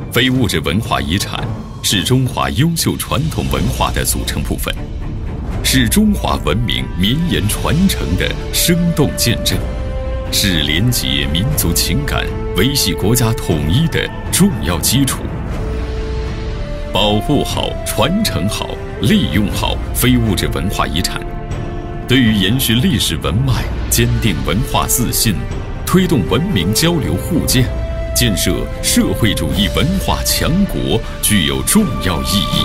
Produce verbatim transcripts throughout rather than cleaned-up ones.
非物质文化遗产是中华优秀传统文化的组成部分，是中华文明绵延传承的生动见证，是连结民族情感、维系国家统一的重要基础。保护好、传承好、利用好非物质文化遗产，对于延续历史文脉、坚定文化自信、推动文明交流互鉴、建设社会主义文化强国具有重要意义。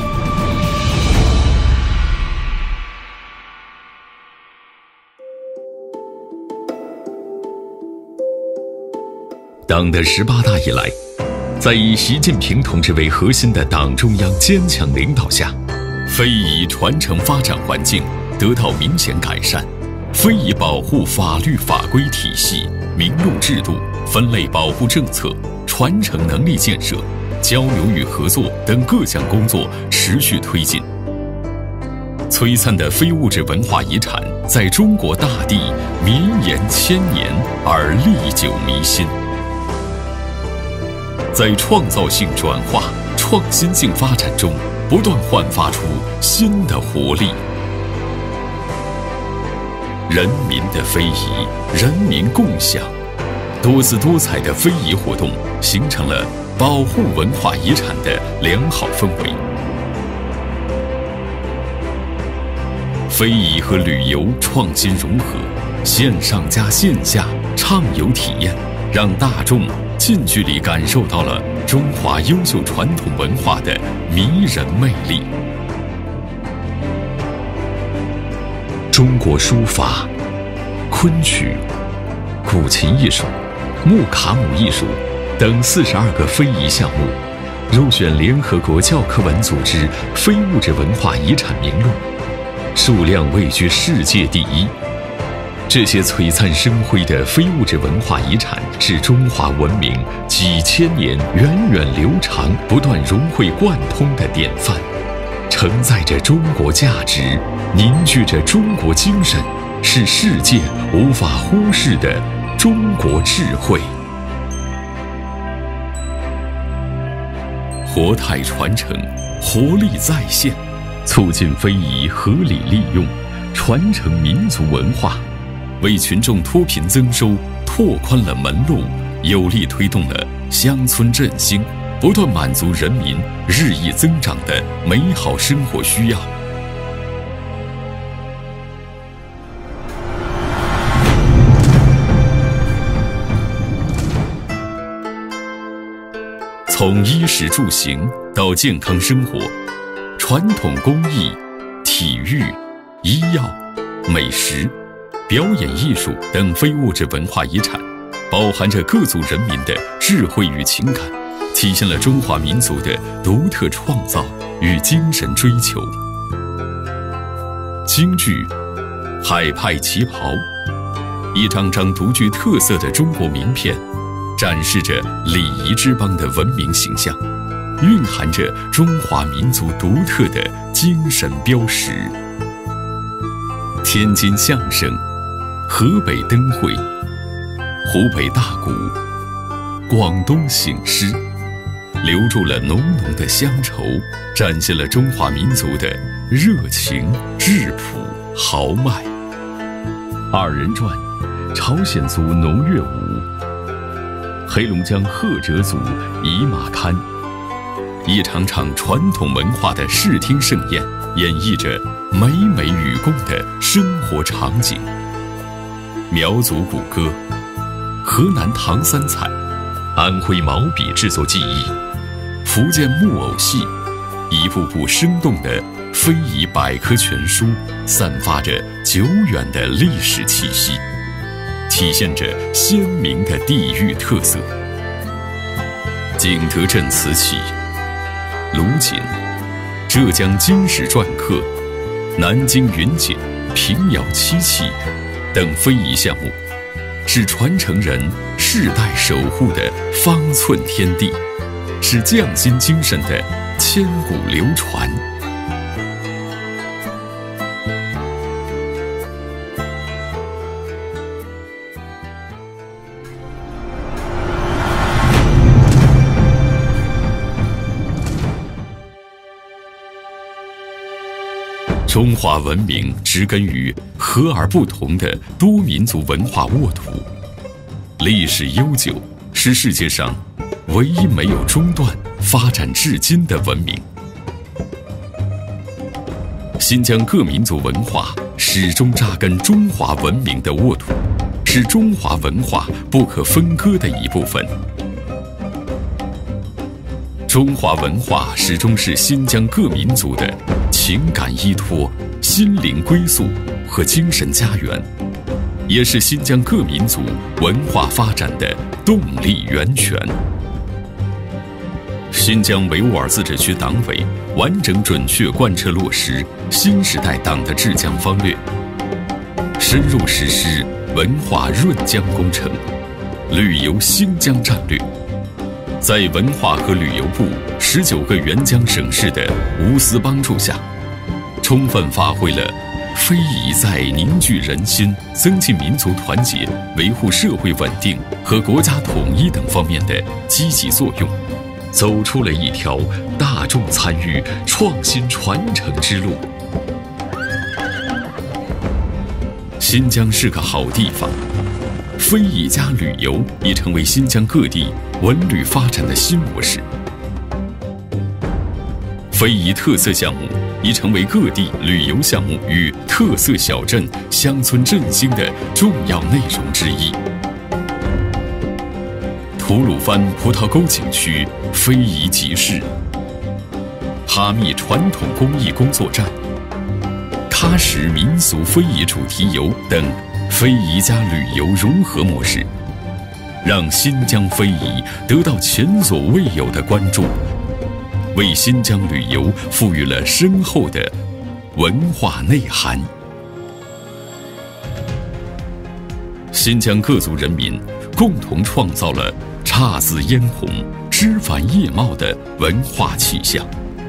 党的十八大以来，在以习近平同志为核心的党中央坚强领导下，非遗传承发展环境得到明显改善，非遗保护法律法规体系、名录制度、分类保护政策、传承能力建设、交流与合作等各项工作持续推进。璀璨的非物质文化遗产在中国大地绵延千年而历久弥新，在创造性转化、创新性发展中不断焕发出新的活力。人民的非遗，人民共享，多姿多彩的非遗活动形成了保护文化遗产的良好氛围。非遗和旅游创新融合，线上加线下畅游体验，让大众近距离感受到了中华优秀传统文化的迷人魅力。中国书法、昆曲、古琴艺术、木卡姆艺术等四十二个非遗项目入选联合国教科文组织非物质文化遗产名录，数量位居世界第一。这些璀璨生辉的非物质文化遗产是中华文明几千年源远流长、不断融会贯通的典范，承载着中国价值，凝聚着中国精神，是世界无法忽视的中国智慧。活态传承，活力再现，促进非遗合理利用，传承民族文化，为群众脱贫增收拓宽了门路，有力推动了乡村振兴，不断满足人民日益增长的美好生活需要。从衣食住行到健康生活，传统工艺、体育、医药、美食、表演艺术等非物质文化遗产，包含着各族人民的智慧与情感，体现了中华民族的独特创造与精神追求。京剧、海派旗袍，一张张独具特色的中国名片，展示着礼仪之邦的文明形象，蕴含着中华民族独特的精神标识。天津相声、河北灯会、湖北大鼓、广东醒狮，留住了浓浓的乡愁，展现了中华民族的热情、质朴、豪迈。二人转，朝鲜族农乐舞，黑龙江赫哲族仪马堪，一场场传统文化的视听盛宴，演绎着美美与共的生活场景。苗族鼓歌，河南唐三彩，安徽毛笔制作技艺，福建木偶戏，一部部生动的非遗百科全书，散发着久远的历史气息，体现着鲜明的地域特色。景德镇瓷器、卢锦、浙江金石篆刻、南京云锦、平遥漆器等非遗项目，是传承人世代守护的方寸天地，是匠心精神的千古流传。 中华文明植根于和而不同的多民族文化沃土，历史悠久，是世界上唯一没有中断、发展至今的文明。新疆各民族文化始终扎根中华文明的沃土，是中华文化不可分割的一部分。中华文化始终是新疆各民族的情感依托、心灵归宿和精神家园，也是新疆各民族文化发展的动力源泉。新疆维吾尔自治区党委完整准确贯彻落实新时代党的治疆方略，深入实施文化润疆工程、旅游兴疆战略，在文化和旅游部十九个援疆省市的无私帮助下，充分发挥了非遗在凝聚人心、增进民族团结、维护社会稳定和国家统一等方面的积极作用，走出了一条大众参与、创新传承之路。新疆是个好地方，非遗加旅游已成为新疆各地文旅发展的新模式。非遗特色项目已成为各地旅游项目与特色小镇、乡村振兴的重要内容之一。吐鲁番葡萄沟景区非遗集市、哈密传统工艺工作站、喀什民俗非遗主题游等非遗加旅游融合模式，让新疆非遗得到前所未有的关注，为新疆旅游赋予了深厚的文化内涵。新疆各族人民共同创造了姹紫嫣红、枝繁叶茂的文化气象。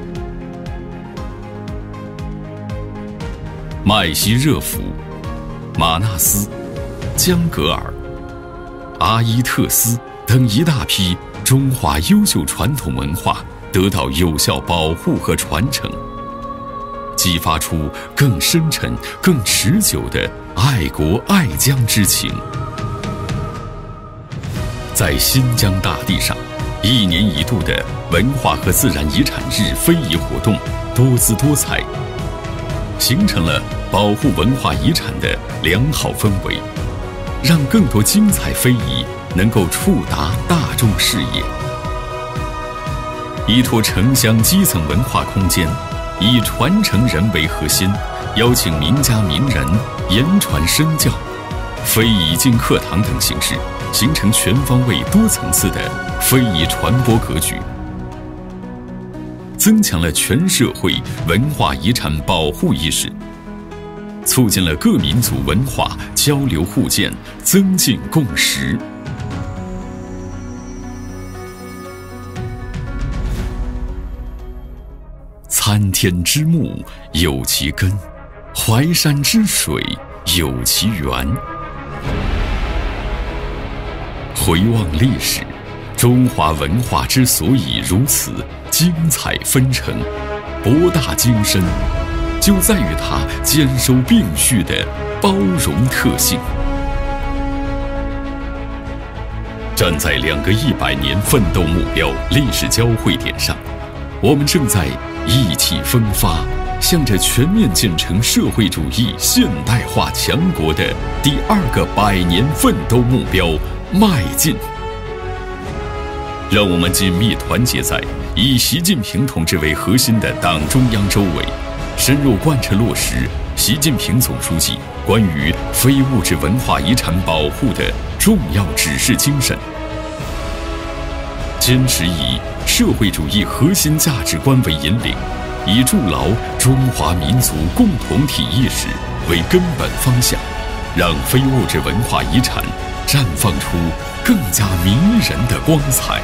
麦西热府、玛纳斯、江格尔、阿伊特斯等一大批中华优秀传统文化得到有效保护和传承，激发出更深沉、更持久的爱国爱疆之情。在新疆大地上，一年一度的文化和自然遗产日非遗活动多姿多彩，形成了保护文化遗产的良好氛围，让更多精彩非遗能够触达大众视野。依托城乡基层文化空间，以传承人为核心，邀请名家名人言传身教，非遗进课堂等形式，形成全方位多层次的非遗传播格局，增强了全社会文化遗产保护意识，促进了各民族文化交流互鉴，增进共识。参天之木有其根，淮山之水有其源。回望历史，中华文化之所以如此精彩纷呈、博大精深，就在于它兼收并蓄的包容特性。站在两个一百年奋斗目标历史交汇点上，我们正在意气风发，向着全面建成社会主义现代化强国的第二个百年奋斗目标迈进。让我们紧密团结在以习近平同志为核心的党中央周围，深入贯彻落实习近平总书记关于非物质文化遗产保护的重要指示精神，坚持以社会主义核心价值观为引领，以筑牢中华民族共同体意识为根本方向，让非物质文化遗产绽放出更加迷人的光彩。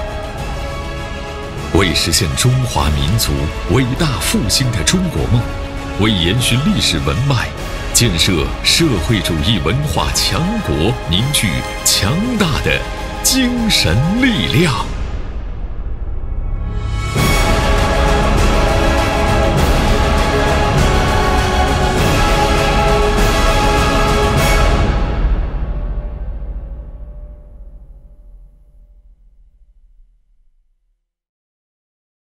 为实现中华民族伟大复兴的中国梦，为延续历史文脉，建设社会主义文化强国，凝聚强大的精神力量。